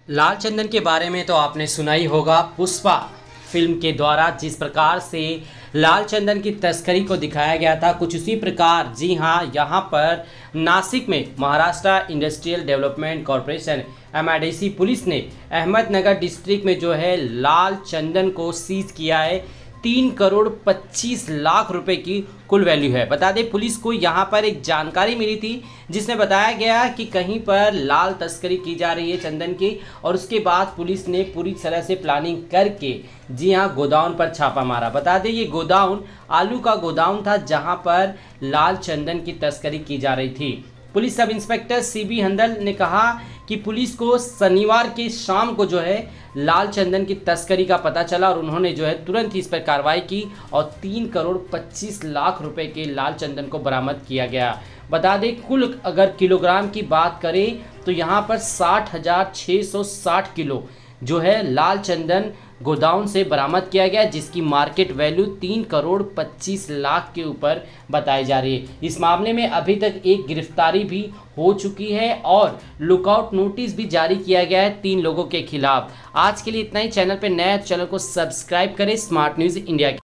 लाल चंदन के बारे में तो आपने सुना ही होगा। पुष्पा फिल्म के द्वारा जिस प्रकार से लाल चंदन की तस्करी को दिखाया गया था, कुछ उसी प्रकार जी हाँ यहाँ पर नासिक में Maharashtra Industrial Development Corporation MIDC police ने अहमदनगर डिस्ट्रिक्ट में जो है लाल चंदन को सीज किया है। 3 करोड़ 25 लाख रुपए की कुल वैल्यू है। बता दें, पुलिस को यहां पर एक जानकारी मिली थी जिसमें बताया गया कि कहीं पर लाल तस्करी की जा रही है चंदन की, और उसके बाद पुलिस ने पूरी तरह से प्लानिंग करके जी हां गोदाउन पर छापा मारा। बता दें, ये गोदाउन आलू का गोदाउन था जहां पर लाल चंदन की तस्करी की जा रही थी। पुलिस सब इंस्पेक्टर सीबी हंदल ने कहा कि पुलिस को शनिवार की शाम को जो है लाल चंदन की तस्करी का पता चला और उन्होंने जो है तुरंत ही इस पर कार्रवाई की और 3 करोड़ 25 लाख रुपए के लाल चंदन को बरामद किया गया। बता दें, कुल अगर किलोग्राम की बात करें तो यहाँ पर 60,660 किलो जो है लाल चंदन गोदाउन से बरामद किया गया, जिसकी मार्केट वैल्यू 3 करोड़ 25 लाख के ऊपर बताई जा रही है। इस मामले में अभी तक एक गिरफ्तारी भी हो चुकी है और लुकआउट नोटिस भी जारी किया गया है 3 लोगों के खिलाफ। आज के लिए इतना ही। चैनल पर नया चैनल को सब्सक्राइब करें स्मार्ट न्यूज़ इंडिया।